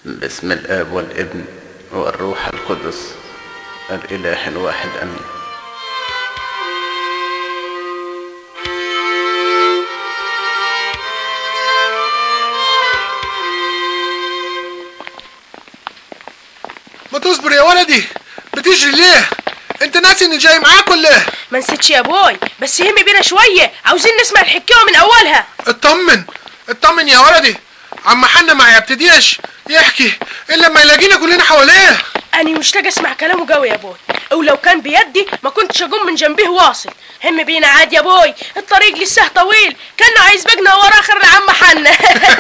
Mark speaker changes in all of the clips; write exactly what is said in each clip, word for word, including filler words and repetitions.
Speaker 1: باسم الآب والابن والروح القدس الإله الواحد آمين.
Speaker 2: ما تصبر يا ولدي، بتجري ليه؟ انت ناسي اني جاي معاك ولا ايه؟
Speaker 3: ما نسيتش يا ابوي، بس هم بينا شويه، عاوزين نسمع الحكايه من اولها.
Speaker 2: اطمن اطمن يا ولدي، عم حنا ما يبتديش يحكي الا لما يلاقينا كلنا حواليه.
Speaker 3: انا مشتاق اسمع كلامه قوي يا ابوي، ولو كان بيدي ما كنتش اقوم من جنبيه واصل. هم بينا عادي يا ابوي، الطريق لسه طويل، كانه عايز بقنا ورا اخر لعم حنا.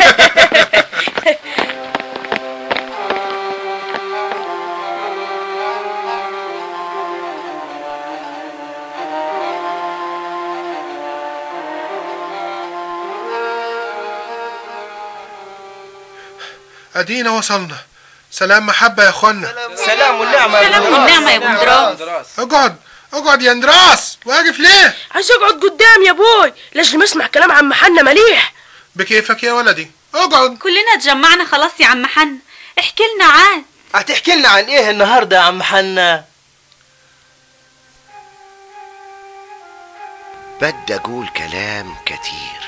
Speaker 2: ادينا وصلنا. سلام محبه يا اخوانا.
Speaker 4: سلام والنعمه يا
Speaker 5: سلام والنعمه يا بندراس.
Speaker 2: اقعد اقعد يا اندراس، واقف ليه؟
Speaker 3: عايز اقعد قدام يا ابوي، لازم اسمع كلام عم حنا مليح.
Speaker 2: بكيفك يا ولدي، اقعد.
Speaker 5: كلنا اتجمعنا خلاص يا عم حنا، احكي لنا عن
Speaker 4: هتحكي لنا عن ايه النهارده يا عم حنا؟
Speaker 6: بدي اقول كلام كتير،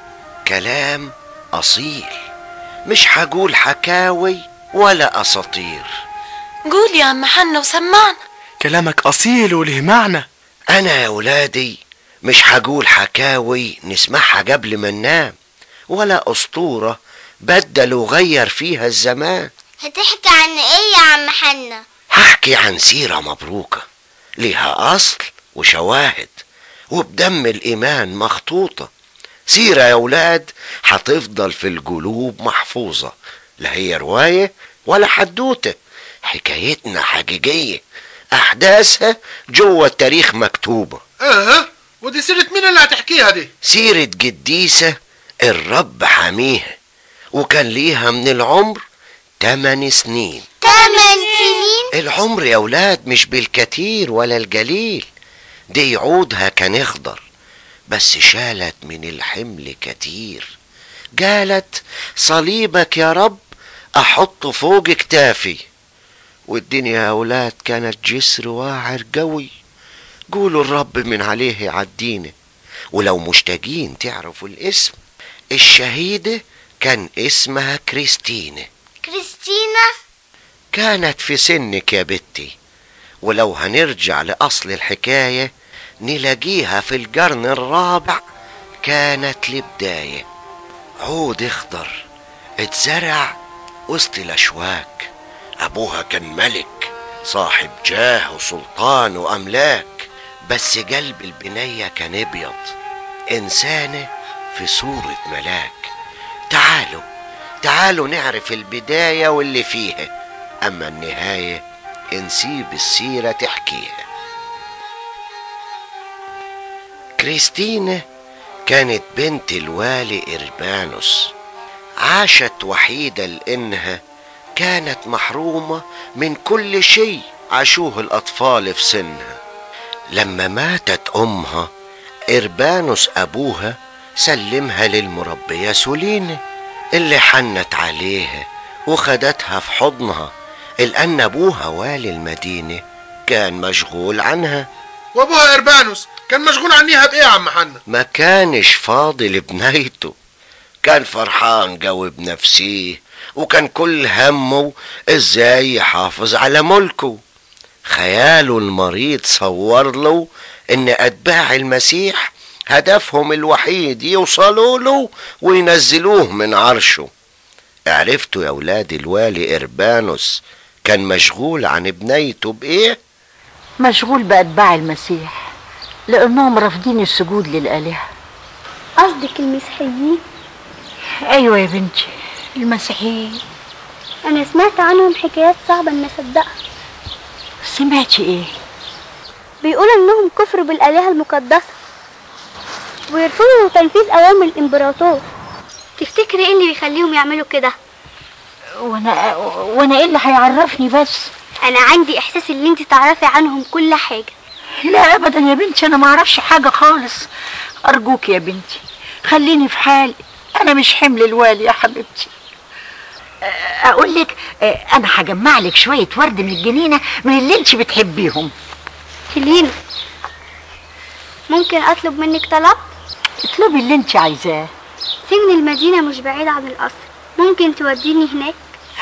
Speaker 6: كلام اصيل، مش هقول حكاوي ولا اساطير.
Speaker 7: قول يا عم حنا وسمعنا.
Speaker 8: كلامك اصيل وله معنى.
Speaker 6: انا يا ولادي مش هقول حكاوي نسمعها قبل ما ننام، ولا اسطورة بدل وغير فيها الزمان.
Speaker 9: هتحكي عن ايه يا عم حنا؟
Speaker 6: هحكي عن سيرة مبروكة ليها اصل وشواهد، وبدم الايمان مخطوطة. سيرة يا ولاد هتفضل في القلوب محفوظة، لا هي رواية ولا حدوتة، حكايتنا حقيقية، احداثها جوه التاريخ مكتوبة.
Speaker 2: اه ودي سيرة مين اللي هتحكيها دي؟
Speaker 6: سيرة قديسة الرب حميها، وكان ليها من العمر تمن سنين.
Speaker 9: تمن سنين؟
Speaker 6: العمر يا ولاد مش بالكتير ولا القليل، دي عودها كان اخضر، بس شالت من الحمل كتير. قالت صليبك يا رب احطه فوق كتافي. والدنيا يا اولاد كانت جسر واعر قوي، قولوا الرب من عليه يعدينا. ولو مشتاقين تعرفوا الاسم، الشهيدة كان اسمها كريستينة.
Speaker 9: كريستينا؟
Speaker 6: كانت في سنك يا بنتي، ولو هنرجع لأصل الحكاية نلاقيها في القرن الرابع. كانت لبداية عود اخضر اتزرع وسط الاشواك. ابوها كان ملك صاحب جاه وسلطان واملاك، بس قلب البنية كان ابيض، انسانة في صورة ملاك. تعالوا تعالوا نعرف البداية واللي فيها، اما النهاية نسيب السيرة تحكيها. كريستينا كانت بنت الوالي إربانوس، عاشت وحيدة لأنها كانت محرومة من كل شيء عاشوه الأطفال في سنها. لما ماتت أمها إربانوس أبوها سلمها للمربية سولينة اللي حنت عليها وخدتها في حضنها، لأن أبوها والي المدينة كان مشغول عنها.
Speaker 2: وابوها إربانوس كان مشغول عنيها بايه يا عم حنا؟
Speaker 6: ما كانش فاضي لبنيته، كان فرحان قوي بنفسيه، وكان كل همه ازاي يحافظ على ملكه. خياله المريض صور له ان اتباع المسيح هدفهم الوحيد يوصلوا له وينزلوه من عرشه. عرفتوا يا ولاد الوالي إربانوس كان مشغول عن بنيته بايه؟
Speaker 10: مشغول بأتباع المسيح، لأنهم رافضين السجود للآلهة.
Speaker 9: قصدك المسيحيين؟
Speaker 10: أيوة يا بنتي، المسيحيين.
Speaker 9: أنا سمعت عنهم حكايات صعبة إني أصدقها.
Speaker 10: سمعتي إيه؟
Speaker 9: بيقولوا إنهم كفروا بالآلهة المقدسة ويرفضوا تنفيذ أوامر الإمبراطور. تفتكري إيه اللي بيخليهم يعملوا كده؟
Speaker 10: وأنا وأنا إيه اللي هيعرفني بس؟
Speaker 9: أنا عندي إحساس إن أنت تعرفي عنهم كل حاجة.
Speaker 10: لا أبدا يا بنتي، أنا ما أعرفش حاجة خالص. أرجوك يا بنتي خليني في حالي، أنا مش حمل الوالي يا حبيبتي. اقول لك انا هجمع لك شويه ورد من الجنينه من اللي انت بتحبيهم.
Speaker 9: هيلين، ممكن اطلب منك طلب؟
Speaker 10: اطلبي اللي انت عايزاه.
Speaker 9: سجن المدينه مش بعيد عن القصر، ممكن توديني هناك؟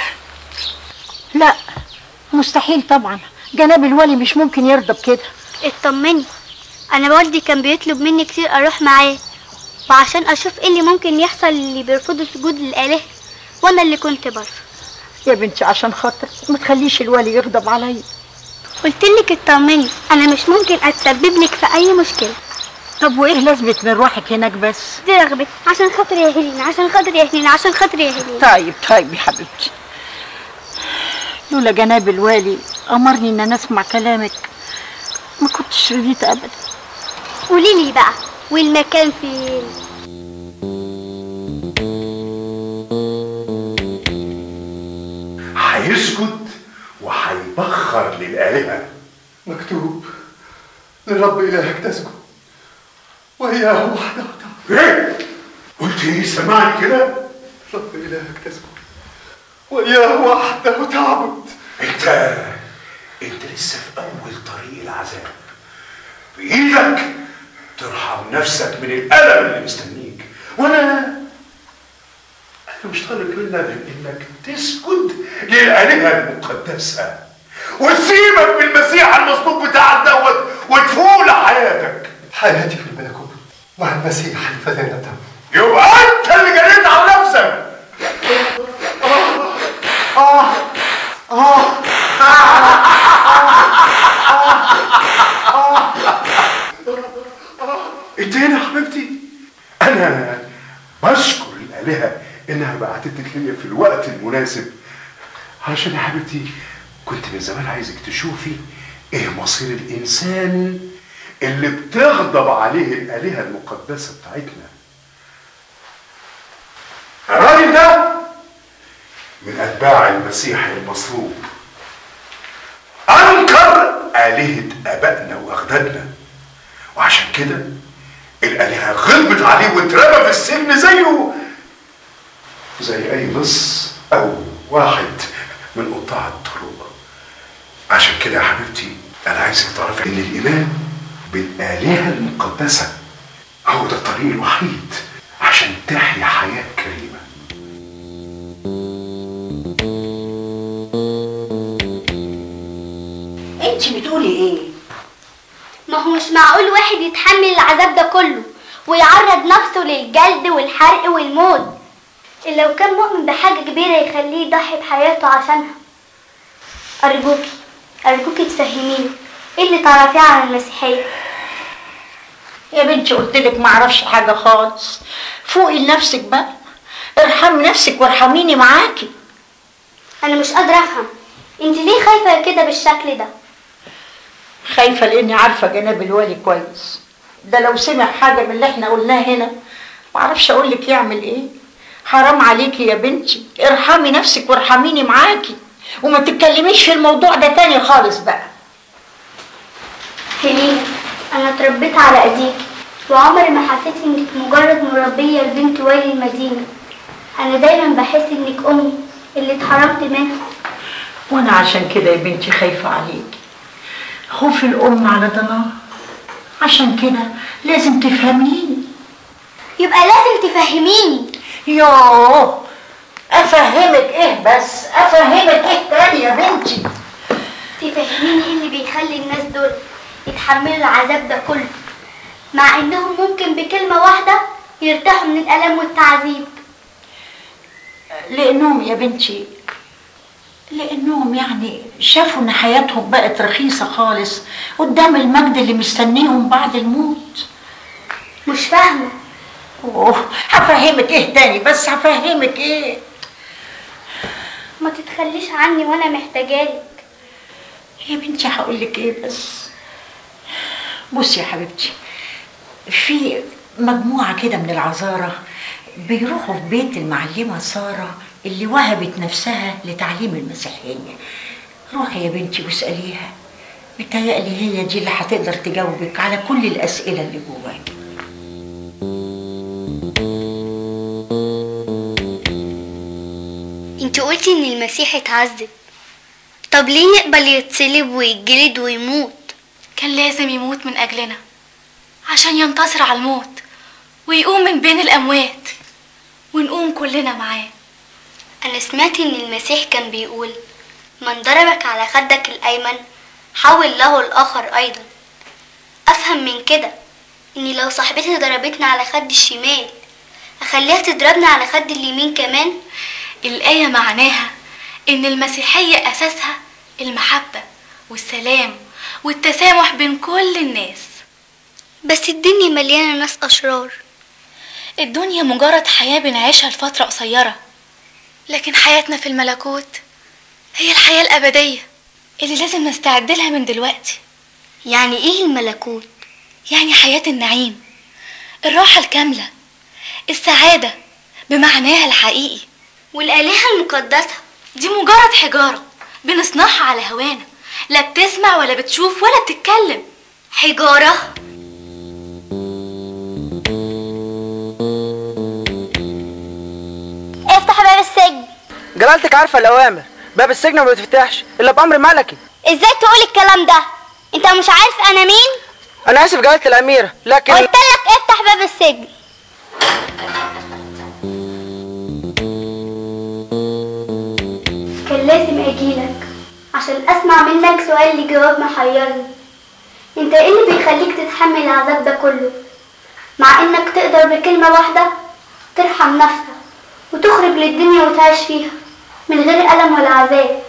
Speaker 10: لا مستحيل طبعا، جناب الولي مش ممكن يرضى بكده.
Speaker 9: اطمني، انا والدي كان بيطلب مني كتير اروح معاه، وعشان اشوف ايه اللي ممكن يحصل اللي بيرفضوا سجود للآلهة، وانا اللي كنت برفض.
Speaker 10: يا بنتي عشان خاطر ما تخليش الولي يغضب عليا.
Speaker 9: قلتلك اطمني، انا مش ممكن اتسبب لك في اي مشكله.
Speaker 10: طب وايه لازمه من روحك هناك بس؟
Speaker 9: دي رغبتي، عشان خاطر يا هيلين، عشان خاطر يا هيلين، عشان خاطر يا هيلين.
Speaker 10: طيب طيب يا حبيبتي، لولا جناب الوالي امرني ان انا اسمع كلامك ما كنتش رضيت ابدا.
Speaker 9: قولي لي بقى، والمكان فين؟
Speaker 11: هيسجد وهيبخر للآلهة.
Speaker 2: مكتوب لرب إلهك تسجد وإياه وحده تعبد.
Speaker 11: ايه؟ قلت ايه؟ سمعني كده؟
Speaker 2: رب إلهك تسجد وإياه وحده تعبد.
Speaker 11: انت انت لسه في أول طريق العذاب، بإيدك ترحم نفسك من الألم اللي مستنيك، وأنا أنا مش طالب منك إنك تسجد للآلهة المقدسة وتسيبك من المسيح المصلوب بتاعك دوت وتفوق لحياتك.
Speaker 2: حياتي في الملكوت مع المسيح الفداء دم.
Speaker 11: يبقى أنت اللي جريت على نفسك.
Speaker 2: آه آه
Speaker 11: انت هنا يا حبيبتي؟ انا بشكر الالهه انها بعتتك ليا في الوقت المناسب، علشان يا حبيبتي كنت من زمان عايزك تشوفي ايه مصير الانسان اللي بتغضب عليه الالهه المقدسه بتاعتنا. الراجل ده من اتباع المسيح المصلوب، انكر الهه ابائنا واجدادنا، وعشان كده الآلهة غضبت عليه واترمى في السجن زيه زي أي لص أو واحد من قطاع الطرق. عشان كده يا حبيبتي أنا عايزك تعرفي إن الإيمان بالآلهة المقدسة هو ده الطريق الوحيد عشان تحيا حياة كريمة.
Speaker 10: انت بتقولي ايه؟
Speaker 9: ما هو مش معقول واحد يتحمل العذاب ده كله ويعرض نفسه للجلد والحرق والموت إلا لو كان مؤمن بحاجة كبيرة يخليه يضحي بحياته عشانها. أرجوكي أرجوكي تفهميني إيه اللي تعرفيه عن المسيحية؟
Speaker 10: يا بنتي قلتلك ما اعرفش حاجه خالص، فوقي لنفسك بقى، ارحمي نفسك وارحميني معاكي.
Speaker 9: أنا مش قادرة أفهم، أنت ليه خايفة كده بالشكل ده؟
Speaker 10: خايفه لاني عارفه جناب الوالي كويس، ده لو سمع حاجه من اللي احنا قلناه هنا ما اعرفش اقول لك يعمل ايه. حرام عليكي يا بنتي، ارحمي نفسك وارحميني معاكي، وما تتكلميش في الموضوع ده تاني خالص بقى.
Speaker 9: هيلين، أنا اتربيت على أيديكي وعمري ما حسيت إنك مجرد مربية لبنت والي المدينة. أنا دايما بحس إنك أمي اللي اتحرمت منها.
Speaker 10: وانا عشان كده يا بنتي خايفه عليكي، خوف الام على ضناها، عشان كده لازم تفهميني.
Speaker 9: يبقى لازم تفهميني.
Speaker 10: يوه افهمك ايه بس؟ افهمك ايه تاني يا بنتي؟
Speaker 9: تفهميني ايه اللي بيخلي الناس دول يتحملوا العذاب ده كله مع انهم ممكن بكلمة واحدة يرتاحوا من الألم والتعذيب؟
Speaker 10: لانهم يا بنتي لانهم يعني شافوا ان حياتهم بقت رخيصة خالص قدام المجد اللي مستنيهم بعد الموت.
Speaker 9: مش فاهمة.
Speaker 10: اوه هفهمك ايه تاني بس؟ هفهمك ايه؟
Speaker 9: ما تتخليش عني وانا محتاجالك
Speaker 10: يا بنتي. هقولك ايه بس؟ بصي يا حبيبتي، في مجموعة كده من العذارى بيروحوا في بيت المعلمة سارة اللي وهبت نفسها لتعليم المسيحية. روحي يا بنتي واسأليها، بتهيألي هي دي اللي هتقدر تجاوبك على كل الأسئلة اللي جواكي.
Speaker 9: انت قلتي ان المسيح اتعذب، طب ليه يقبل يتصلب ويتجلد ويموت؟
Speaker 7: كان لازم يموت من أجلنا عشان ينتصر على الموت ويقوم من بين الأموات ونقوم كلنا معاه.
Speaker 9: أنا سمعت إن المسيح كان بيقول من ضربك على خدك الأيمن حول له الآخر أيضا. أفهم من كده إني لو صاحبتي ضربتني على خد الشمال أخليها تضربني على خد اليمين كمان؟
Speaker 7: الآية معناها إن المسيحية أساسها المحبة والسلام والتسامح بين كل الناس.
Speaker 9: بس الدنيا مليانة ناس أشرار.
Speaker 7: الدنيا مجرد حياة بنعيشها لفترة قصيرة، لكن حياتنا في الملكوت هي الحياة الأبدية اللي لازم نستعد لها من دلوقتي.
Speaker 9: يعني إيه الملكوت؟
Speaker 7: يعني حياة النعيم، الراحة الكاملة، السعادة بمعناها الحقيقي.
Speaker 9: والآلهة المقدسة
Speaker 7: دي مجرد حجارة بنصنعها على هوانا، لا بتسمع ولا بتشوف ولا بتتكلم.
Speaker 9: حجارة؟
Speaker 12: افتح باب السجن.
Speaker 13: جلالتك عارفة الأوامر، باب السجن ما بيتفتحش إلا بأمر ملكي.
Speaker 12: ازاي تقول الكلام ده؟ انت مش عارف أنا مين؟
Speaker 13: أنا آسف جلالة الأميرة، لكن
Speaker 12: قلت لك افتح باب السجن.
Speaker 9: كان لازم أجيلك عشان أسمع منك سؤال لجواب محيرني. انت ايه اللي بيخليك تتحمل العذاب ده كله مع انك تقدر بكلمة واحدة ترحم نفسك وتخرج للدنيا وتعيش فيها من غير ألم ولا عذاب؟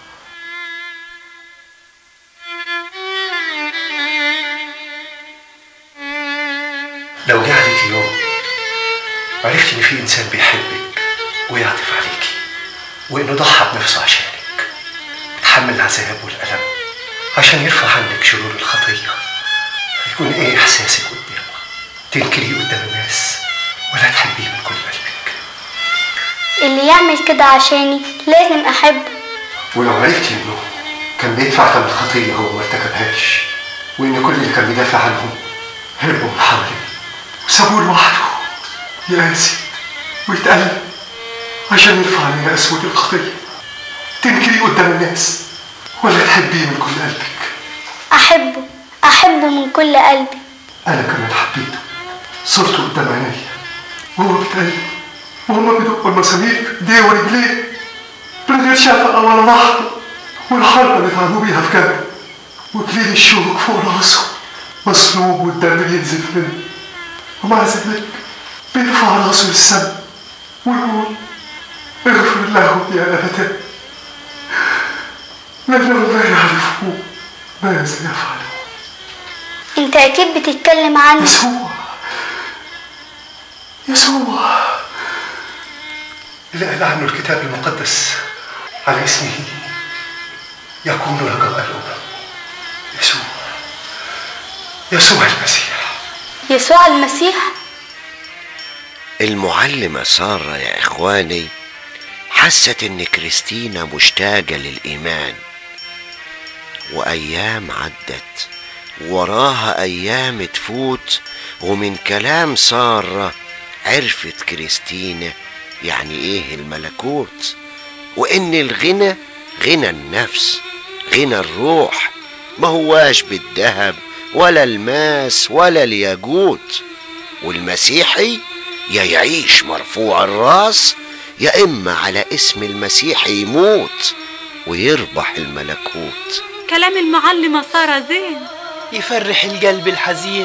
Speaker 11: لو جه عليك يوم عرفت ان في انسان بيحبك ويعطف عليكي وانه ضحى بنفسه عشانك، تحمل العذاب والألم عشان يرفع عنك شرور الخطية، هيكون ايه احساسك قدامه؟ تنكريه قدام الناس ولا تحبيه من كل قلبك؟
Speaker 9: اللي يعمل كده عشاني لازم احبه.
Speaker 11: ولو عرفتي انه كان بيدفع ثمن الخطية هو ما ارتكبهاش، وان كل اللي كان بيدافع عنهم هربوا من حواليه وسابوه لوحده يقاسي ويتألم عشان يرفع عننا اسود الخطية، تنكريه قدام الناس ولا تحبيه من كل قلبك؟
Speaker 9: احبه احبه من كل قلبي.
Speaker 11: انا كمان حبيته، صورته قدام عينيا وهو بيتألم وهما بيدقوا المسامير ايديه ورجليه من غير شفقة ولا رحمة، والحربة اللي اتعاملوا بيها في جبل وكليل الشوك فوق راسه مصلوب والدم بينزل منه، ومع ذلك بيرفع راسه للسما ويقول اغفر لهم يا أبتاه لأنهم لا يعرفون ماذا يفعلون.
Speaker 9: انت اكيد بتتكلم عنه.
Speaker 11: يسوع يسوع اللي قال عنه الكتاب المقدس على اسمه يكون رجاء الأمم. يسوع يسوع المسيح.
Speaker 9: يسوع المسيح؟
Speaker 6: المعلمة سارة يا إخواني حست إن كريستينا مشتاقة للإيمان، وأيام عدت وراها أيام تفوت، ومن كلام سارة عرفت كريستينا يعني إيه الملكوت، وإن الغنى غنى النفس، غنى الروح، ما هواش بالذهب ولا الماس ولا الياقوت. والمسيحي يا يعيش مرفوع الراس يا إما على اسم المسيح يموت ويربح الملكوت.
Speaker 5: كلام المعلمة سارة زين
Speaker 13: يفرح القلب الحزين.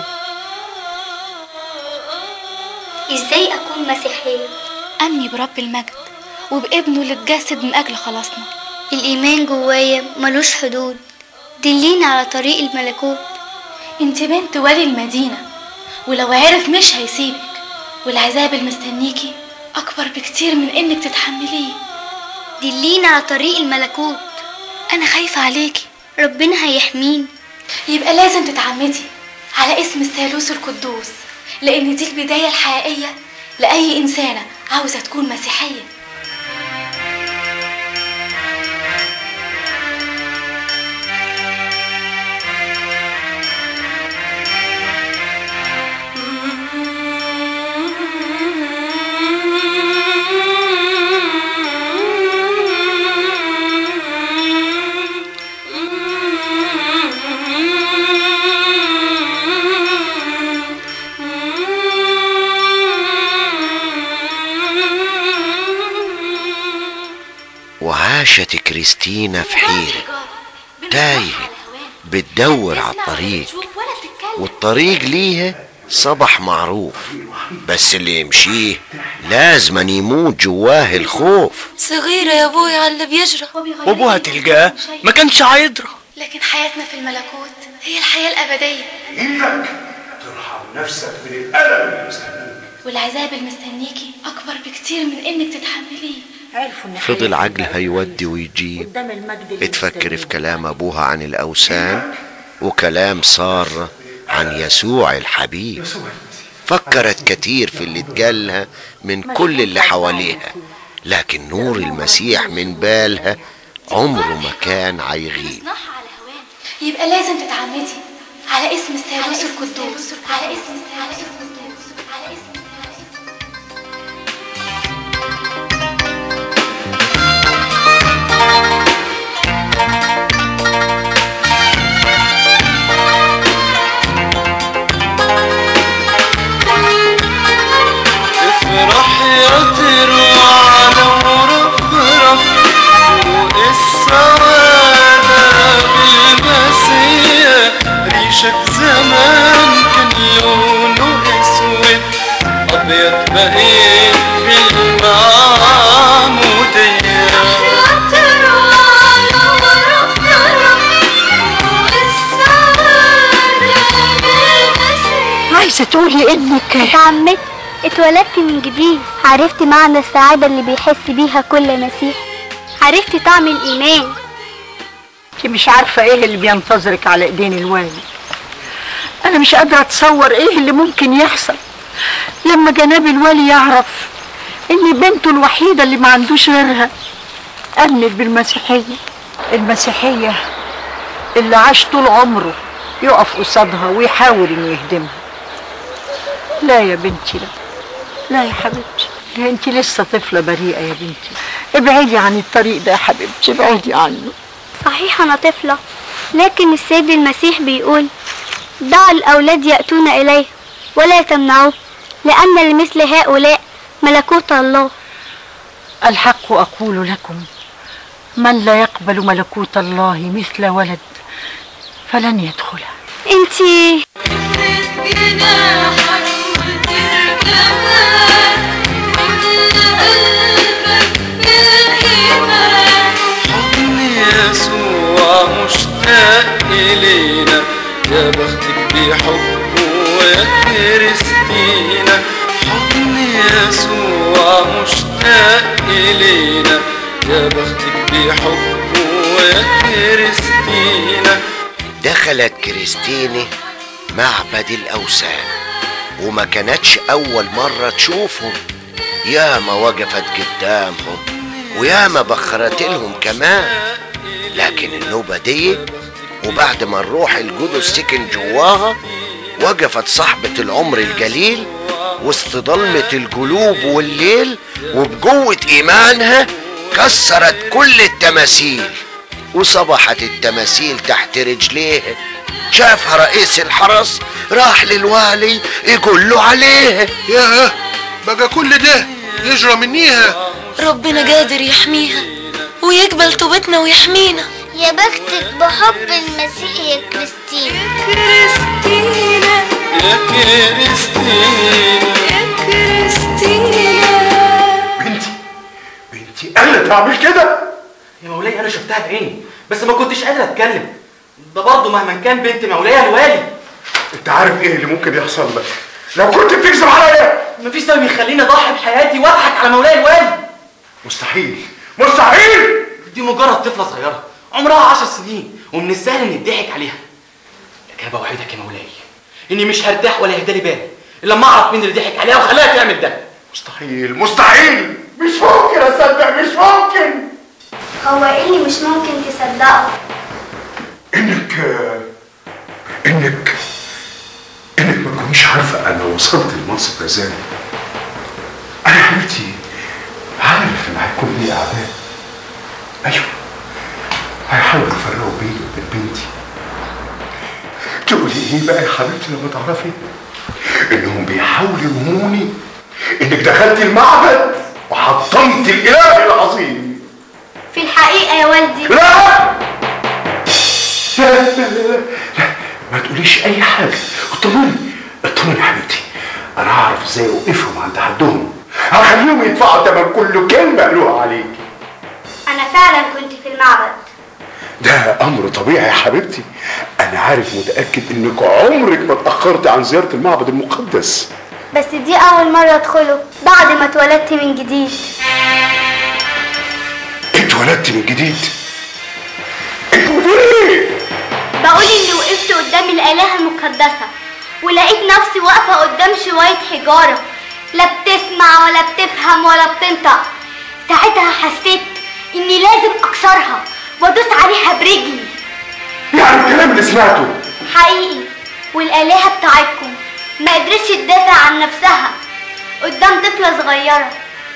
Speaker 9: ازاي اكون مسيحية؟
Speaker 7: أمني برب المجد وبابنه اللي اتجسد من أجل خلاصنا.
Speaker 9: الإيمان جوايا ملوش حدود، دلينا على طريق الملكوت.
Speaker 7: انت بنت ولي المدينة، ولو عرف مش هيسيبك، والعذاب المستنيكي أكبر بكتير من إنك تتحمليه.
Speaker 9: دلينا على طريق الملكوت.
Speaker 7: أنا خايفة عليكي.
Speaker 9: ربنا هيحميني.
Speaker 7: يبقى لازم تتعمدي على اسم الثالوث القدوس، لأن دي البداية الحقيقية لأي إنسانة عاوزة تكون مسيحية.
Speaker 6: عاشت كريستينا في حيرة، تايهة بتدور على الطريق، والطريق ليها صبح معروف، بس اللي يمشيه لازم يموت جواه الخوف.
Speaker 14: صغيرة يا ابوي على اللي بيجرى،
Speaker 8: وابوها تلقاه ما كانش هيدرى.
Speaker 7: لكن حياتنا في الملكوت هي الحياة الأبدية.
Speaker 11: إنك ترحم نفسك من الألم اللي مستنيك،
Speaker 7: والعذاب المستنيكي أكبر بكتير من إنك تتحمليه.
Speaker 6: فضل عقلها يودي ويجيب، اتفكر في كلام أبوها عن الأوثان وكلام سارة عن يسوع الحبيب. فكرت كتير في اللي اتقالها من كل اللي حواليها، لكن نور المسيح من بالها عمره ما كان هيغيب.
Speaker 7: يبقى لازم تتعمدي على اسم الثالوث القدوس، على اسم الثالوث القدوس، على اسم
Speaker 15: افرح يا تروى لو رفرف فوق السعادة بالمسيح. ريشك زمان كان لونه اسود، ابيض بقيت بالمعمودية. يا تروى لو رفرف فوق السعادة بالمسيح.
Speaker 10: عايزة تقولي انك
Speaker 9: اتعمدت، اتولدت من جديد، عرفت معنى السعادة اللي بيحس بيها كل مسيح، عرفت طعم الإيمان.
Speaker 10: انت مش عارفة ايه اللي بينتظرك على ايدين الوالي. انا مش قادرة اتصور ايه اللي ممكن يحصل لما جناب الوالي يعرف ان بنته الوحيدة اللي ما عندوش غيرها امنت بالمسيحية، المسيحية اللي عاش طول عمره يقف قصادها ويحاول انه يهدمها. لا يا بنتي، لا لا يا حبيبتي، لا، انت لسه طفلة بريئة يا بنتي. ابعدي عن الطريق ده يا حبيبتي، ابعدي عنه.
Speaker 9: صحيح أنا طفلة، لكن السيد المسيح بيقول دع الأولاد يأتون إليه ولا تمنعوه، لأن لمثل هؤلاء ملكوت الله.
Speaker 10: الحق أقول لكم، من لا يقبل ملكوت الله مثل ولد فلن يدخله.
Speaker 9: انتي
Speaker 15: حضن يسوع مشتاق إلينا، يا بختك بحبه يا كريستينا. حضن يسوع مشتاق إلينا، يا بختك بحبه يا كريستينا.
Speaker 6: دخلت كريستيني معبد الأوثان، وما كانتش أول مرة تشوفهم، ياما وقفت قدامهم وياما بخرت لهم كمان. لكن النوبة دي وبعد ما الروح القدس سكن جواها، وقفت صاحبة العمر الجليل وسط ضلمة القلوب والليل، وبقوة إيمانها كسرت كل التماثيل وصبحت التماثيل تحت رجليها. شافها رئيس الحرس، راح للوالي يقول له عليها.
Speaker 2: ياه، بقى كل ده يجرى منيها؟
Speaker 14: ربنا قادر يحميها ويقبل توبتنا ويحمينا.
Speaker 12: يا بختك بحب المسيح يا كريستينا.
Speaker 14: كريستينا
Speaker 15: يا كريستينا
Speaker 14: يا كريستينا.
Speaker 11: بنتي بنتي انا تعمل كده؟
Speaker 8: يا مولاي انا شفتها بعيني، بس ما كنتش قادر اتكلم. ده برضه مهما كان بنت مولاي الوالي.
Speaker 11: انت عارف ايه اللي ممكن يحصل لك لو كنت بتكذب عليا؟
Speaker 8: مفيش سبب يخليني اضحي بحياتي واضحك على مولاي الوالي.
Speaker 11: مستحيل مستحيل.
Speaker 8: دي مجرد طفله صغيره عمرها عشر سنين، ومن السهل ان يضحك عليها. لكن انا بوعدك يا مولاي اني مش هرتاح ولا يهدالي بالي الا لما اعرف مين اللي ضحك عليها وخلاها تعمل ده.
Speaker 11: مستحيل مستحيل، مش ممكن اصدق، مش ممكن.
Speaker 9: هو ايه اللي مش ممكن تصدقه؟
Speaker 11: انك انك انك ما تكونيش عارفه انا وصلت لمنصب ازاي. انا حبيبتي عارف ان هيكون لي اعداء، ايوه هيحاولوا يفرقوا بيني وبين بنتي. تقولي ايه بقى يا حبيبتي لما تعرفي انهم بيحاولوا يوهموني انك دخلت المعبد وحطمت الاله العظيم؟
Speaker 9: في الحقيقة يا والدي.
Speaker 11: لا لا لا لا, لا. ما تقوليش اي حاجه، اطمني اطمني يا حبيبتي، انا هعرف ازاي اوقفهم عند حدهم، هخليهم يدفعوا تمن كل كلمه قالوها عليك.
Speaker 9: أنا فعلا كنت في المعبد.
Speaker 11: ده امر طبيعي يا حبيبتي، انا عارف متاكد انك عمرك ما اتاخرت عن زياره المعبد المقدس.
Speaker 9: بس دي أول مرة أدخله بعد ما اتولدت من جديد.
Speaker 11: اتولدت من جديد؟ انت بتقولي ايه؟
Speaker 9: بقول إني وقفت قدام الآلهة المقدسة ولقيت نفسي واقفة قدام شوية حجارة، لا بتسمع ولا بتفهم ولا بتنطق. ساعتها حسيت إني لازم أكسرها وأدوس عليها برجلي.
Speaker 11: يعني الكلام اللي سمعته
Speaker 9: حقيقي، والآلهة بتاعتكم ما قدرتش تدافع عن نفسها قدام طفلة صغيرة.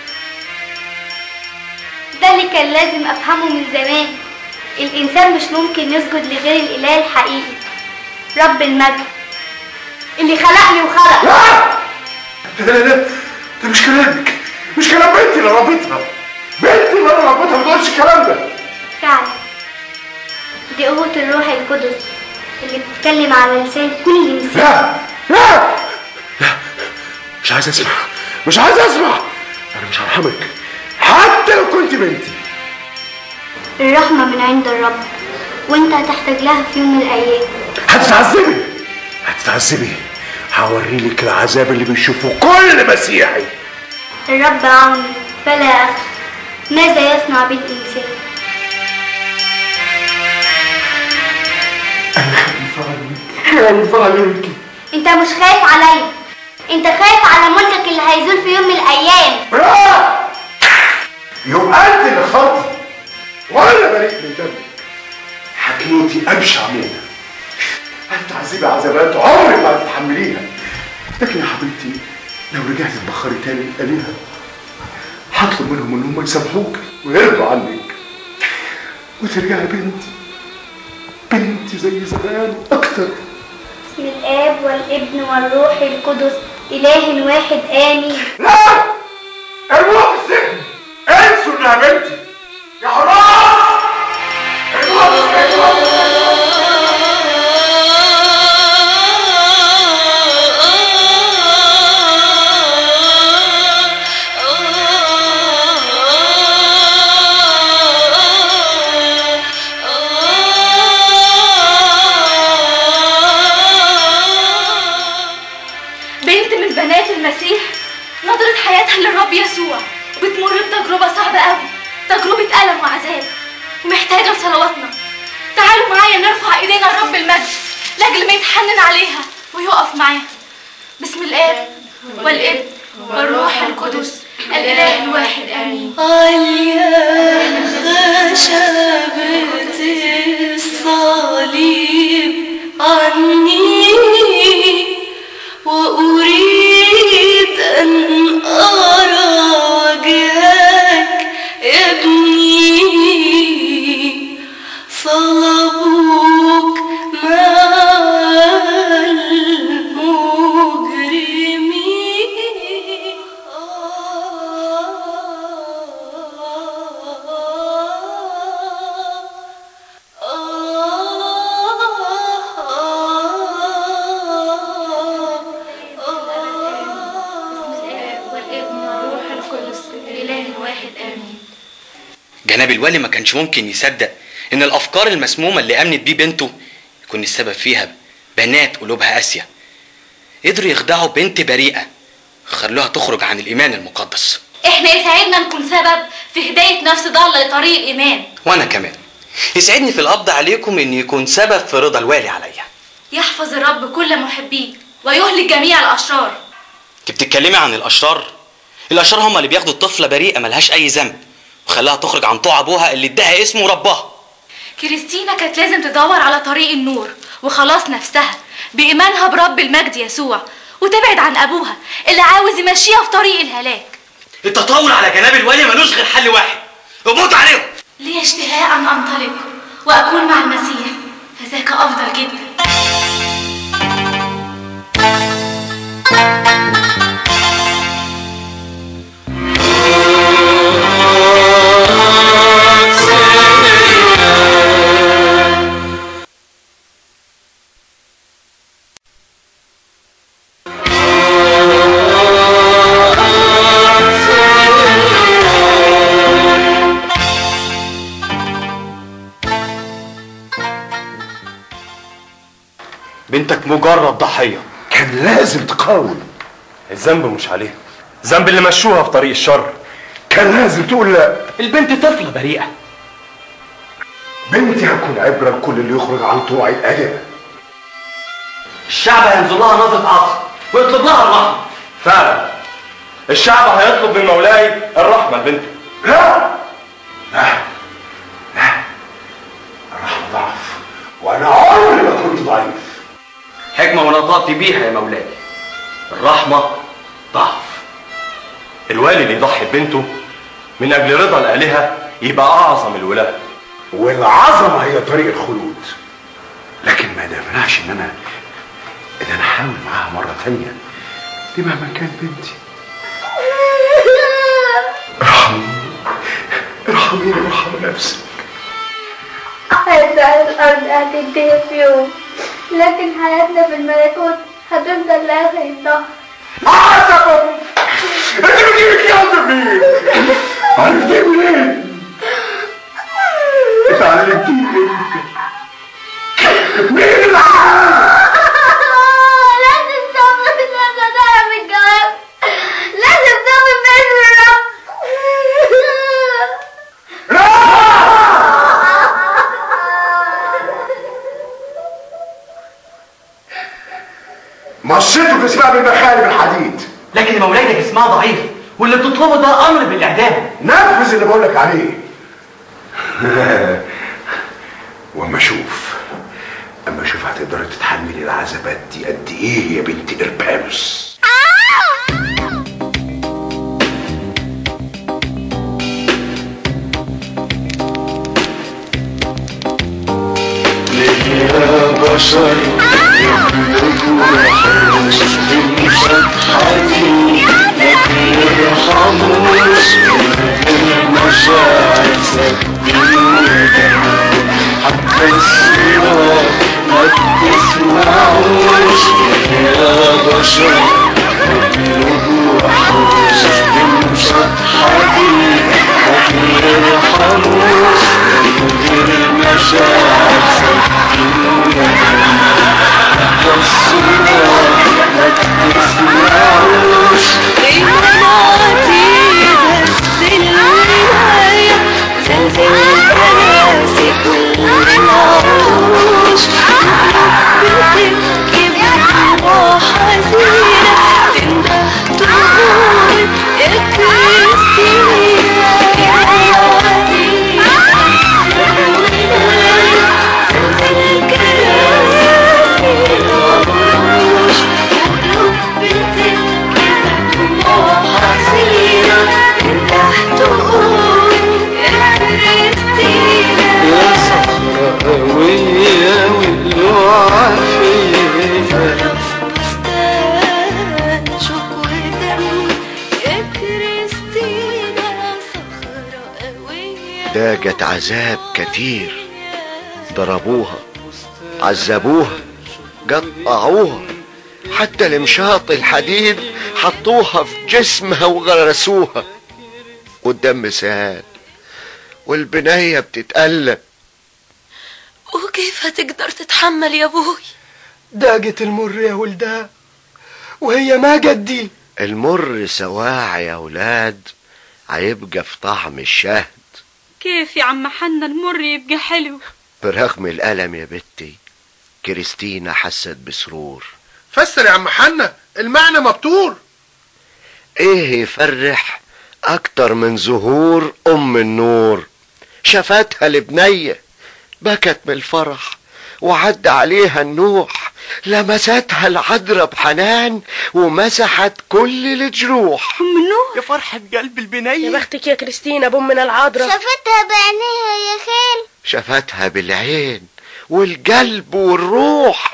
Speaker 9: ده اللي كان لازم أفهمه من زمان، الإنسان مش ممكن يسجد لغير الإله الحقيقي رب المجد اللي خلقني وخلق.
Speaker 11: لا لا لا، ده مش كلامك، مش كلام بنتي اللي ربيتها، بنتي اللي انا ربيتها ما تقولش الكلام ده.
Speaker 9: فعلا دي قوة الروح القدس اللي بتتكلم على لسان كل إنسان.
Speaker 11: لا لا لا، مش عايز اسمع، مش عايز اسمع، انا مش هرحمك حتى لو كنت بنتي.
Speaker 9: الرحمة من عند الرب وانت هتحتاج لها في يوم من الأيام.
Speaker 11: هتتعذبي هتتعذبي، هوريلك العذاب اللي بيشوفه كل مسيحي.
Speaker 9: الرب عوني فلا أخف، ماذا يصنع بالإنسان؟
Speaker 11: أنا خايف عليك، خايف عليك.
Speaker 9: أنت مش خايف عليا، أنت خايف على ملكك اللي هيزول في يوم من الأيام.
Speaker 11: لا، يبقى أنت اللي خاطي وأنا بريء من دمك. حكمتي أبشع منها، هتعذبي عذابات عمرك ما هتتحمليها. لكن يا حبيبتي لو رجعت تبخري تاني الآلهة هطلب منهم إن هم يسامحوك ويرضوا عنك وترجعي بنتي بنتي زي زمان أكتر.
Speaker 9: بسم الآب والابن والروح القدس إله واحد آمين.
Speaker 11: لا، ارموها في السجن، انسوا إنها بنتي يا حرام.
Speaker 7: بنت من بنات المسيح نظرت حياتها للرب يسوع وبتمر بتجربة صعبة قوي، تجربة ألم وعذاب ومحتاجة لصلواتنا. تعالوا معايا نرفع ايدينا لرب المجد لاجل ما يتحنن عليها ويقف معاها. بسم الآب والابن والروح القدس الإله الواحد آمين.
Speaker 14: عليا خشبة الصليب عني وأريد أن أرى وجهك يا ابني، صلبوك مع المجرمين.
Speaker 8: جناب الوالي ما كانش ممكن يصدق ان الافكار المسمومه اللي امنت بيه بنته يكون السبب فيها بنات قلوبها قاسيه. قدروا يخدعوا بنت بريئه، خلوها تخرج عن الايمان المقدس.
Speaker 7: احنا يسعدنا نكون سبب في هداية نفس ضالة لطريق الإيمان.
Speaker 8: وانا كمان يسعدني في القبض عليكم ان يكون سبب في رضا الوالي عليا.
Speaker 7: يحفظ الرب كل محبيه ويهلك جميع الأشرار.
Speaker 8: انت بتتكلمي عن الاشرار؟ الاشرار هم اللي بياخدوا الطفله بريئه ملهاش اي ذنب وخلاها تخرج عن طوع ابوها اللي اداها اسمه وربها.
Speaker 7: كريستينا كانت لازم تدور على طريق النور وخلاص نفسها بإيمانها برب المجد يسوع وتبعد عن أبوها اللي عاوز يمشيها في طريق الهلاك.
Speaker 8: التطاول على جناب الوالي ملوش غير حل واحد، ابوط عليهم.
Speaker 7: لي اشتهاء أن أنطلق وأكون مع المسيح، فذاك أفضل جدا.
Speaker 15: Oh
Speaker 16: بنتك مجرد ضحيه.
Speaker 11: كان لازم تقاوم.
Speaker 16: الذنب مش عليها، الذنب اللي مشوها في طريق الشر.
Speaker 11: كان لازم تقول لا.
Speaker 8: البنت طفله بريئه.
Speaker 11: بنتي هتكون عبره لكل اللي يخرج عن طوع الآلهة.
Speaker 8: الشعب هينزل لها نظره عطف ويطلب لها الرحمه.
Speaker 16: فعلا الشعب هيطلب من مولاي الرحمه لبنته.
Speaker 11: لا لا لا، الرحمه ضعف وانا عمري ما كنت ضعيف.
Speaker 8: حكمه ونطقت بيها يا مولاي، الرحمه ضعف.
Speaker 16: الوالي اللي يضحي ببنته من اجل رضا الالهه يبقى اعظم الولاة.
Speaker 11: والعظمه هي طريق الخلود، لكن ما ده منعش ان انا ان انا احاول معاها مره ثانيه. دي مهما كان بنتي. ارحميني ارحميني وارحمي نفسك.
Speaker 9: عايزة الأرض هتنتهي في يوم، لكن حياتنا في الملكوت هتفضل لآخر الدهر.
Speaker 11: عاطف! انت بتجيب الكلام منين؟ عرفتيه منين؟ اتعلمتيه منين؟ مين اللي عمل؟
Speaker 9: لازم تاخد الناس تعرف الجواب، لازم تاخد باسم الرب.
Speaker 11: مصيته جسمها بالمخالب الحديد.
Speaker 8: لكن يا مولاي ده جسمها ضعيف، واللي بتطلبه ده امر بالاعدام.
Speaker 11: نفذ اللي بقولك عليه. واما اشوف اما اشوف هتقدري تتحملي العذابات دي قد ايه يا بنت اربانوس.
Speaker 15: يا بشر وحوش بفتحتي ما بيرحموش المشاعر سكتونا حتى الصراخ ما بتسمعوش. يا بشر وحوش بفتحتي ما بيرحموش المشاعر سكتونا حتى الصراخ ما بتسمعوش.
Speaker 14: الماضي بس الولاية زلزل الكراسي كل العروش. بتبكي بدموع حزينة تنده تقول يا كريستينا يا الماضي بس الولاية زلزل الكراسي كل العروش. بتبكي بدموع حزينة تنده تقول يا كريستينا
Speaker 15: يا صخرة قوية واللوعة فيها
Speaker 14: بستان شوك ودم يا كريستينا صخرة قوية.
Speaker 6: داجت عذاب كتير، ضربوها عذبوها قطعوها، حتى المشاط الحديد حطوها في جسمها وغرسوها، والدم سال والبنية بتتألم.
Speaker 14: وكيف هتقدر تتحمل يا ابوي؟
Speaker 13: داجت المر يا ولدها وهي ما جدي.
Speaker 6: المر سواع يا ولاد هيبقى في طعم الشهد.
Speaker 5: كيف يا عم حنا المر يبقى حلو؟
Speaker 6: برغم الألم يا بنتي كريستينا حست بسرور.
Speaker 2: فسر يا عم حنا، المعنى مبتور.
Speaker 6: ايه يفرح اكتر من ظهور ام النور؟ شافتها البنية بكت من الفرح وعدى عليها النوح، لمستها العذراء بحنان ومسحت كل الجروح.
Speaker 5: ام النور
Speaker 8: يا فرحة قلب البنية.
Speaker 3: يا بختك يا كريستينا بأمنا العذراء.
Speaker 9: شافتها بعينيها يا خال.
Speaker 6: شافتها بالعين والقلب والروح.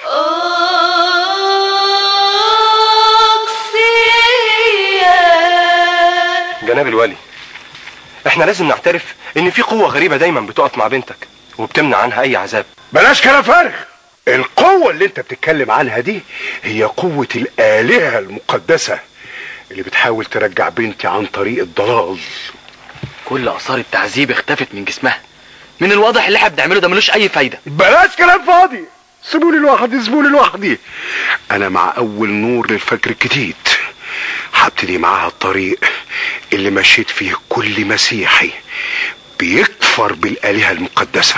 Speaker 16: جناب الوالي، احنا لازم نعترف ان في قوة غريبة دايما بتقف مع بنتك وبتمنع عنها اي عذاب.
Speaker 11: بلاش كلام فارغ. القوة اللي انت بتتكلم عنها دي هي قوة الآلهة المقدسة اللي بتحاول ترجع بنتي عن طريق الضلال.
Speaker 8: كل اثار التعذيب اختفت من جسمها. من الواضح اللي احنا بنعمله ده ملوش اي فايدة.
Speaker 11: بلاش كلام فاضي. سيبوني لوحدي سيبوني لوحدي. انا مع اول نور للفجر الجديد هبتدي معاها الطريق اللي مشيت فيه كل مسيحي بيكفر بالآلهة المقدسة.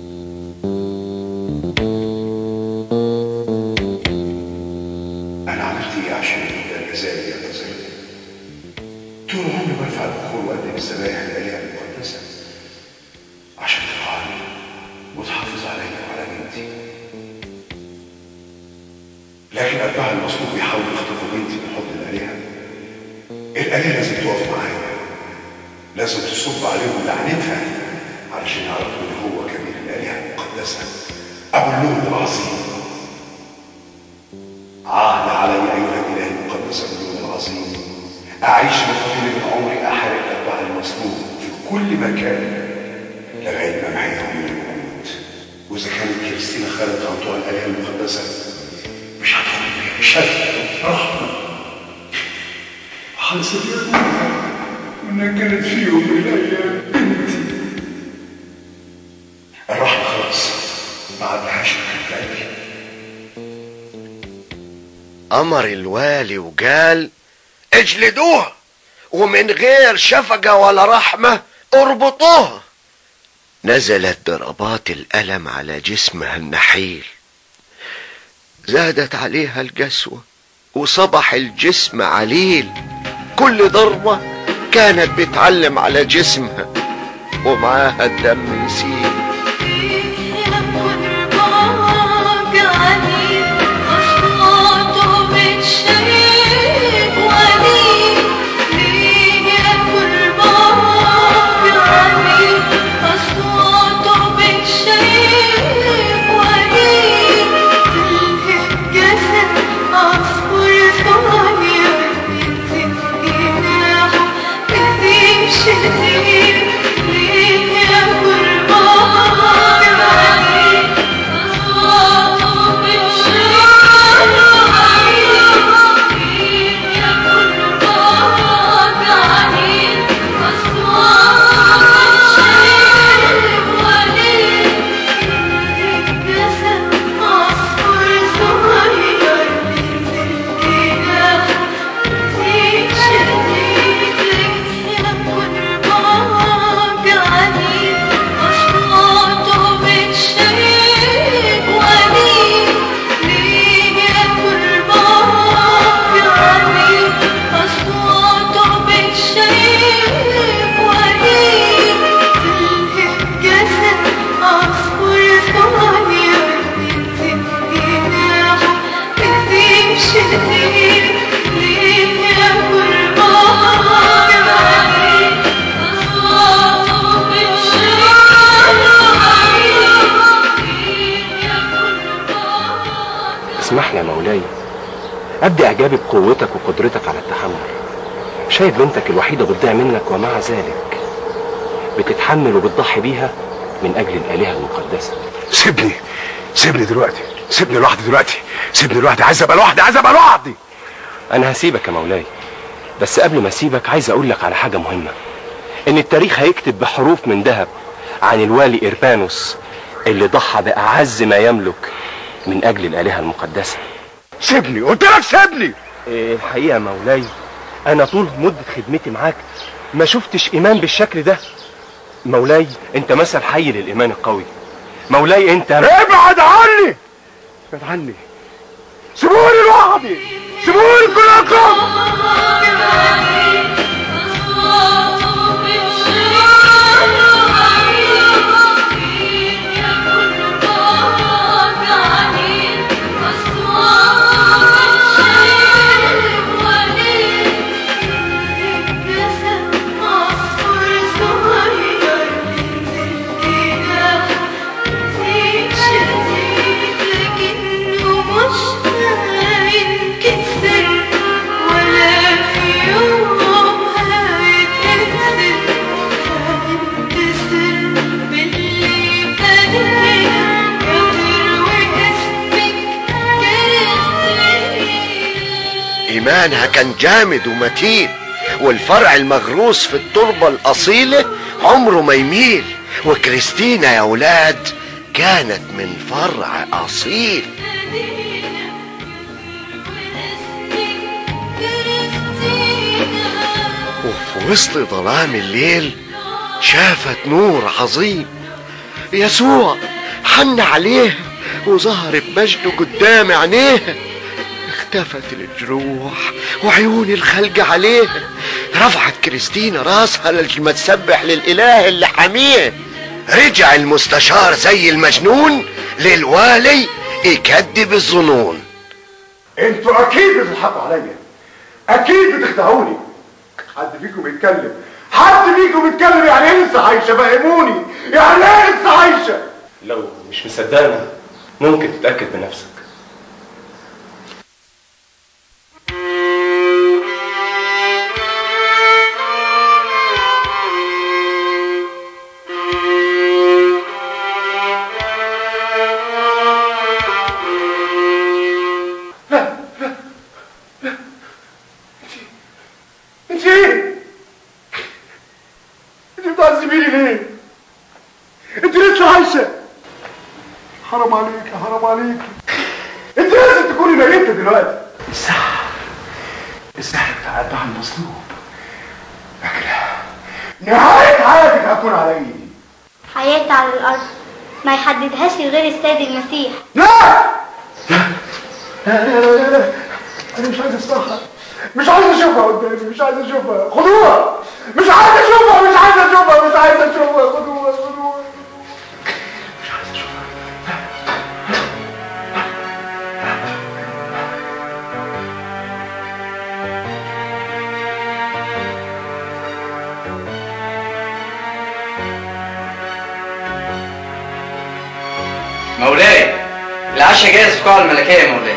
Speaker 11: انا عملت ايه عشان يبقى الجزاء ينتظر؟ طول عمري برفع البخور واقدم الذبائح للآلهة المقدسة عشان ترعاني وتحافظ عليا وعلى بنتي، لكن أتباع المصلوب بيحاولوا يخطفوا بنتي من حضن الآلهة. الآلهة لازم تقف معايا، لازم تصب عليهم لعنتها علشان يعرفوا ان هو كبير الآلهة المقدسة أبو اللون العظيم. عهد علي أيها الإله المقدس أبو اللون العظيم أعيش بفضل من عمري أحارب أتباع المصلوب في كل مكان لغاية ما معيهم من الوجود. وإذا كانت كريستينا خالد عطوها الآلهة المقدسة مش هدخل بيها شفقة رحمة حاسب يا أبوها وإنها كانت في يوم من الأيام بنتي. الرحمة خلاص ما عدهاش في قلبي.
Speaker 6: أمر الوالي وقال اجلدوها ومن غير شفقة ولا رحمة اربطوها. نزلت ضربات الألم على جسمها النحيل، زادت عليها القسوة وصبح الجسم عليل. كل ضربة كانت بتعلم على جسمها ومعاها الدم يسيل.
Speaker 16: اسمح لي يا مولاي ابدي اعجابي بقوتك وقدرتك على التحمل. شايف بنتك الوحيده بتضيع منك ومع ذلك بتتحمل وبتضحي بيها من اجل الالهه المقدسه.
Speaker 11: سيبني سيبني دلوقتي سيبني لوحدي دلوقتي سيبني لوحدي عايز ابقى لوحدي عايز ابقى لوحدي.
Speaker 16: انا هسيبك يا مولاي، بس قبل ما اسيبك عايز اقول لك على حاجه مهمه، ان التاريخ هيكتب بحروف من ذهب عن الوالي إربانوس اللي ضحى باعز ما يملك من اجل الالهه المقدسه.
Speaker 11: سيبني قلت لك سيبني.
Speaker 16: إيه الحقيقه يا مولاي انا طول مده خدمتي معاك ما شفتش ايمان بالشكل ده. مولاي انت مثل حي للايمان القوي. مولاي انت
Speaker 11: ابعد عني ابعد عني سيبوني لوحدي سيبوني كلكم.
Speaker 6: إيمانها كان جامد ومتين، والفرع المغروس في التربة الأصيلة عمره ما يميل. وكريستينا يا ولاد كانت من فرع أصيل. وفي وسط ظلام الليل شافت نور عظيم. يسوع حن عليها وظهر بمجده قدام عينيها. اختفت الجروح وعيون الخلق عليها. رفعت كريستينا راسها لما تسبح للإله اللي حميه. رجع المستشار زي المجنون للوالي يكذب الظنون.
Speaker 11: انتوا اكيد بتضحكوا عليا، اكيد بتخدعوني. حد فيكم يتكلم، حد فيكم يتكلم يعني ايه لسه عايشه؟ فهموني يعني ايه لسه عايشه؟
Speaker 16: لو مش مصدقني ممكن تتاكد بنفسك.
Speaker 11: حرام عليك حرام عليك، انت لازم تكوني ميتة دلوقتي. السحر السحر بتاع البحر المصلوب، لكن نهاية حياتك هتكون على ايدي.
Speaker 9: حياتي على الارض ما يحددهاش غير السيد المسيح.
Speaker 11: لا لا لا لا لا، انا مش عايز اسمعها، مش عايز اشوفها قدامي، مش عايز اشوفها. خدوها، مش عايز اشوفها، مش عايز اشوفها، مش عايز اشوفها. خدوها خدوها، مش عايز اشوفها.
Speaker 8: مولاي العشاء جاهز في القاعة الملكية يا مولاي.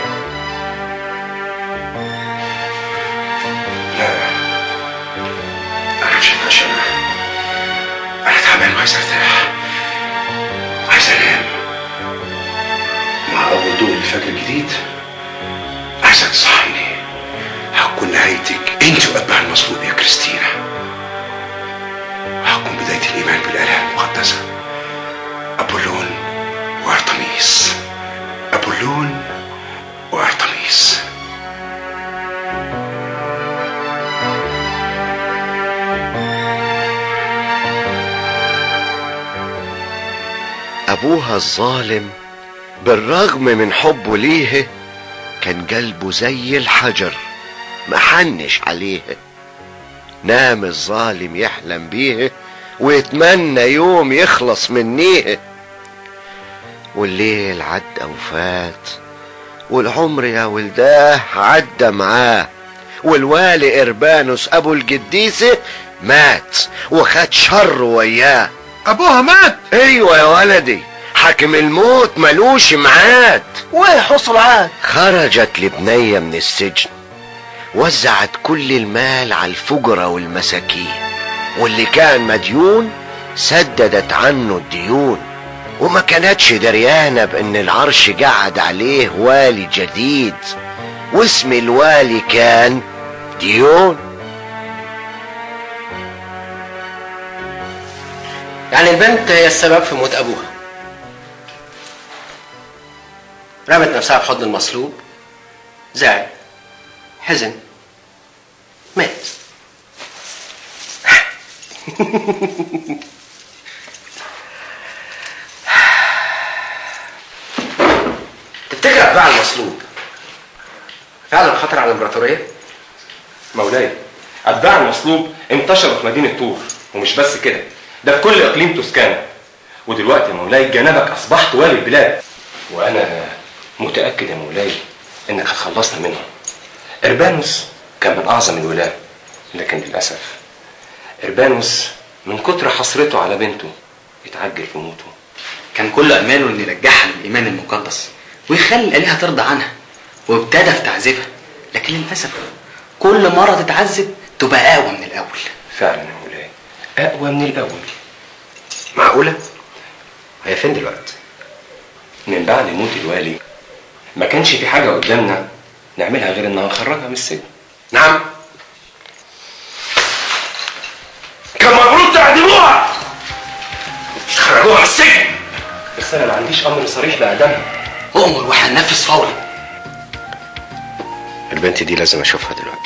Speaker 11: لا انا مش هتعشى، انا تعبان وعايز ارتاح، عايز انام. مع اول ضوء الفجر الجديد عايزك تصحيني. هتكون نهايتك انت واتباع المصلوب يا كريستينا، وهتكون بداية الايمان بالآلهة المقدسة ابولون وارتميس. ابولون وارتميس.
Speaker 6: أبوها الظالم بالرغم من حبه ليه كان قلبه زي الحجر محنش عليه. نام الظالم يحلم بيه ويتمنى يوم يخلص منيه. والليل عدى وفات والعمر يا ولداه عدى معاه. والوالي إربانوس أبو القديسة مات وخد شر وياه.
Speaker 2: أبوها مات؟
Speaker 6: أيوة يا ولدي، حاكم الموت ملوش معاد.
Speaker 4: وإيه حصل عاد؟
Speaker 6: خرجت لبنية من السجن، وزعت كل المال على الفقراء والمساكين، واللي كان مديون سددت عنه الديون. وما كانتش دريانة بأن العرش قعد عليه والي جديد، واسم الوالي كان ديون.
Speaker 4: يعني البنت هي السبب في موت أبوها، رمت نفسها في حضن المصلوب، زعل، حزن، مات. تفتكر أتباع المصلوب فعلا خطر على الإمبراطورية؟
Speaker 16: مولاي أتباع المصلوب انتشروا في مدينة طور، ومش بس كده، ده في كل إقليم توسكانا. ودلوقتي يا مولاي جنابك أصبحت والي البلاد، وأنا متأكد يا مولاي إنك هتخلصنا منهم. إربانوس كان من أعظم الولاة، لكن للأسف إربانوس من كتر حسرته على بنته اتعجل في موته.
Speaker 8: كان كل أماله إن يرجعها للإيمان المقدس ويخلي الآلهة ترضى عنها، وابتدى في تعذيبها، لكن للأسف كل مرة تتعذب تبقى أقوى من الأول.
Speaker 16: فعلا يا مولاي أقوى من الأول.
Speaker 4: معقولة؟ هي فين دلوقتي؟
Speaker 16: من بعد موت الوالي ما كانش في حاجة قدامنا نعملها غير إنها نخرجها من السجن.
Speaker 4: نعم.
Speaker 11: كان المفروض تعدموها، تخرجوها من السجن.
Speaker 16: بس بس انا ما عنديش امر صريح باعدامها.
Speaker 8: اؤمر وهننفذ فورا.
Speaker 4: البنت دي لازم اشوفها دلوقتي.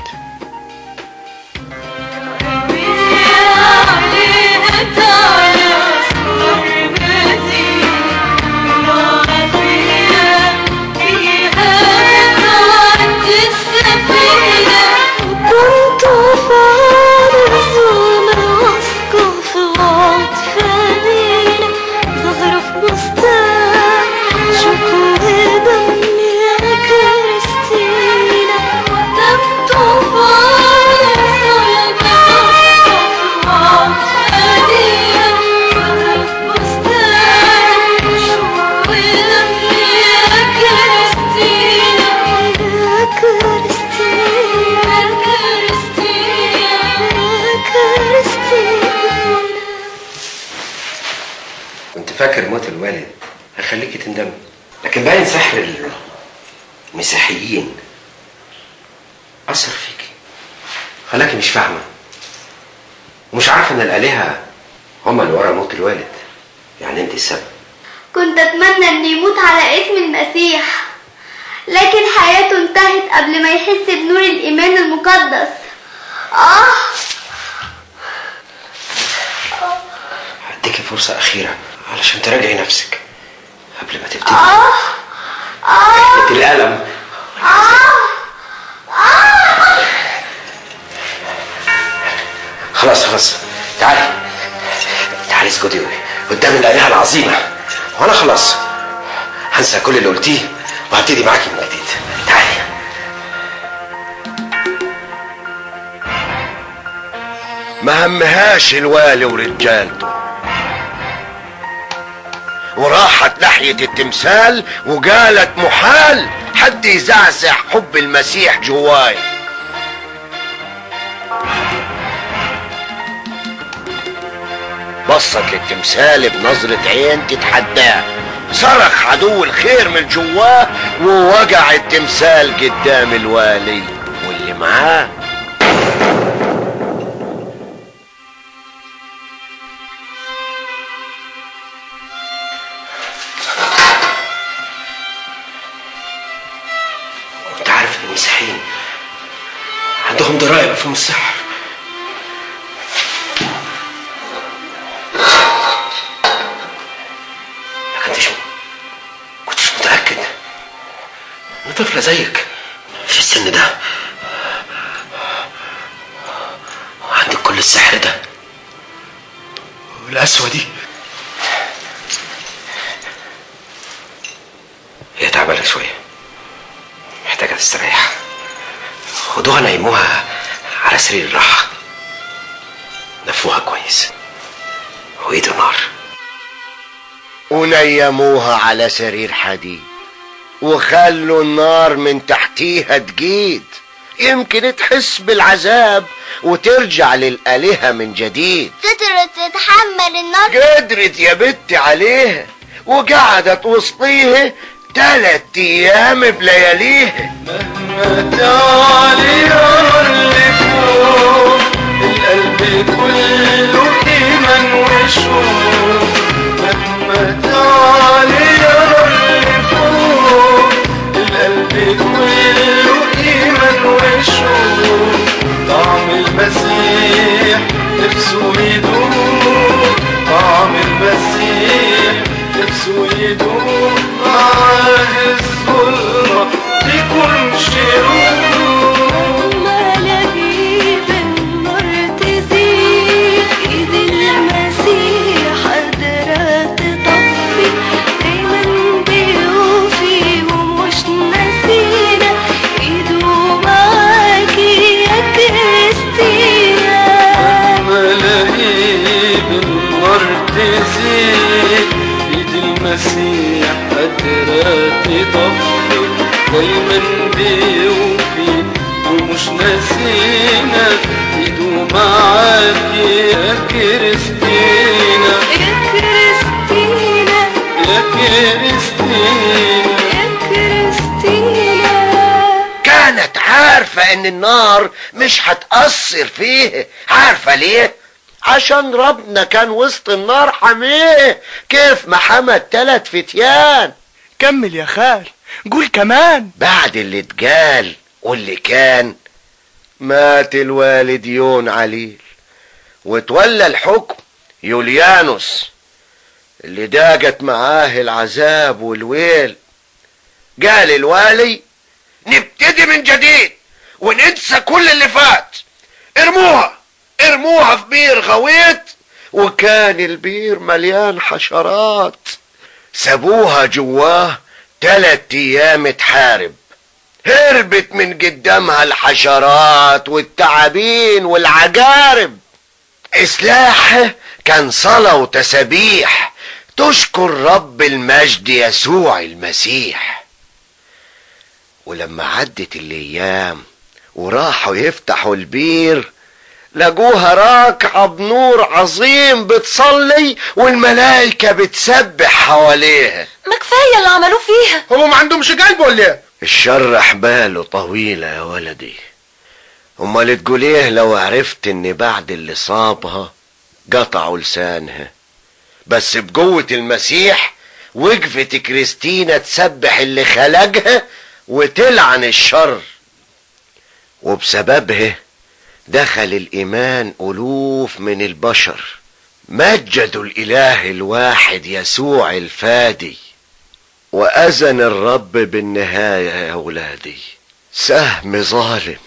Speaker 4: فاكر موت الوالد هيخليكي تندمي، لكن باين سحر المسيحيين أثر فيكي خلاكي مش فاهمة ومش عارفة إن الآلهة هما اللي ورا موت الوالد، يعني أنت السبب.
Speaker 9: كنت أتمنى إنه يموت على اسم المسيح، لكن حياته انتهت قبل ما يحس بنور الإيمان المقدس. آه
Speaker 4: هديكي فرصة أخيرة علشان تراجعي نفسك قبل ما تبتدي
Speaker 9: آه آه
Speaker 4: رحلة الألم.
Speaker 9: آه آه
Speaker 4: خلاص خلاص تعالي تعالي اسكتي قدام الآلهة العظيمة، وأنا خلاص هنسى كل اللي قلتيه وهبتدي معاكي من جديد. تعالي.
Speaker 6: ما همهاش الوالي ورجالته، وراحت ناحية التمثال وقالت محال حد يزعزع حب المسيح جواي. بصت للتمثال بنظرة عين تتحداه، صرخ عدو الخير من جواه ووقع التمثال قدام الوالي واللي معاه.
Speaker 4: وانت عارف ان المسيحيين عندهم دراية بفهم السحر. ما كنتش كنتش متأكد ان طفلة زيك في السن ده وعندك كل السحر ده والقسوة دي. هي تعبانة شوية محتاجة تستريح، خدوها نيموها على سرير الراحة، نفوها كويس وإيدوا نار.
Speaker 6: ونيموها على سرير حديد وخلوا النار من تحتيها تجيد، يمكن تحس بالعذاب وترجع للآلهة من جديد.
Speaker 9: قدرت تتحمل النار؟
Speaker 6: قدرت يا بت عليها، وقعدت وسطيها تلات ايام بلياليها.
Speaker 15: مهما تعالي اللي فوق القلب كله ايمان وشوق، مهما تعالي اللي فوق القلب كله ايمان وشوق، طعم المسيح نفسه يدوق، طعم المسيح نفسه يدوق، معاه الظلمة تكون شروق.
Speaker 14: ملاجيب النار تزيد، ايد المسيح قادرة تطفي، دايما بيوفي ومش ناسينا، ايده معاكي يا كريستينا.
Speaker 15: ملاجيب النار تزيد، ايد المسيح قادرة تطفي، دايما بيوفي ومش ناسينا، ايده معاكي يا كريستينا.
Speaker 14: يا كريستينا
Speaker 15: يا كريستينا
Speaker 14: يا كريستينا.
Speaker 6: كانت عارفة ان النار مش هتأثر فيه، عارفة ليه؟ عشان ربنا كان وسط النار حميه كيف ما حمى التلات فتيان.
Speaker 13: كمل يا خال، قول كمان.
Speaker 6: بعد اللي اتقال واللي كان، مات الوالد يون عليل وتولى الحكم يوليانوس اللي داقت معاه العذاب والويل. قال الوالي نبتدي من جديد وننسى كل اللي فات، ارموها ارموها في بير غويط، وكان البير مليان حشرات. سابوها جواه تلات ايام تحارب، هربت من قدامها الحشرات والتعابين والعقارب. سلاحه كان صلاة وتسابيح تشكر رب المجد يسوع المسيح. ولما عدت الايام وراحوا يفتحوا البير، لقوها راكعة بنور عظيم بتصلي والملائكة بتسبح حواليها.
Speaker 14: ما كفاية اللي عملوه فيها.
Speaker 2: هم ما عندهمش قلب ولا ايه؟
Speaker 6: الشر حباله طويلة يا ولدي. امال تقول ايه لو عرفت ان بعد اللي صابها قطعوا لسانها، بس بقوة المسيح وقفت كريستينا تسبح اللي خلقها وتلعن الشر، وبسببها دخل الإيمان ألوف من البشر. مجدوا الإله الواحد يسوع الفادي. وأذن الرب بالنهاية يا أولادي، سهم ظالم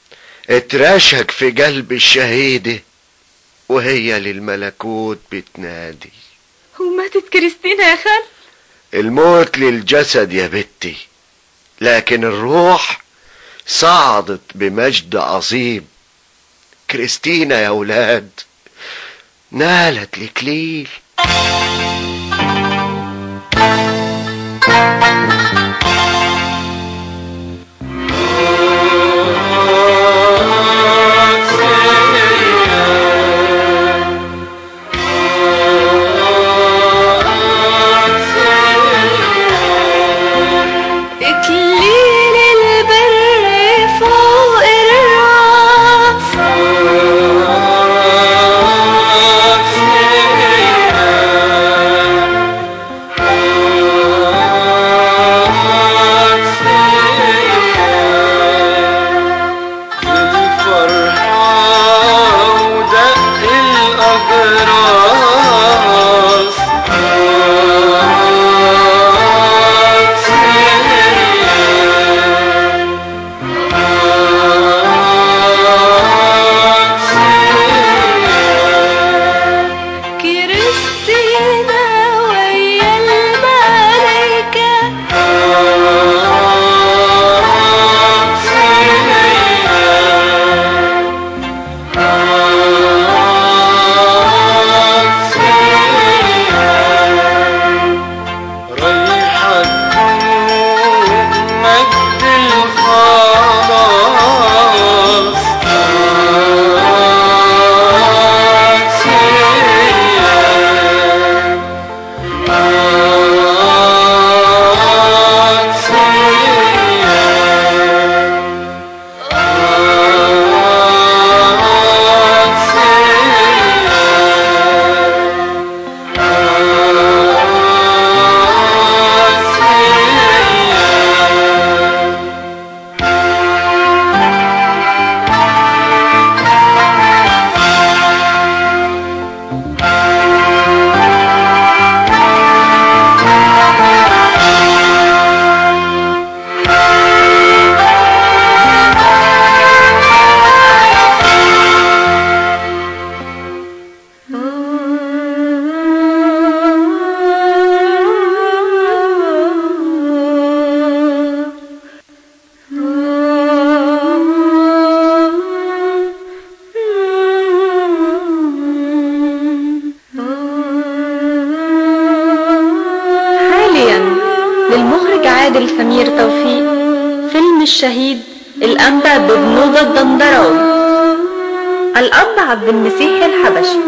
Speaker 6: اترشق في قلب الشهيدة وهي للملكوت بتنادي.
Speaker 5: وماتت كريستينا يا خال؟
Speaker 6: الموت للجسد يا بنتي، لكن الروح صعدت بمجد عظيم. كريستينا يا أولاد نالت الإكليل.
Speaker 5: عادل سمير توفيق. فيلم الشهيد الأنبا ببنوضة الدندراوي. الأب عبد المسيح الحبشي.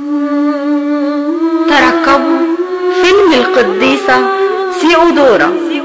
Speaker 5: ترقبوا فيلم القديسة سيودورا.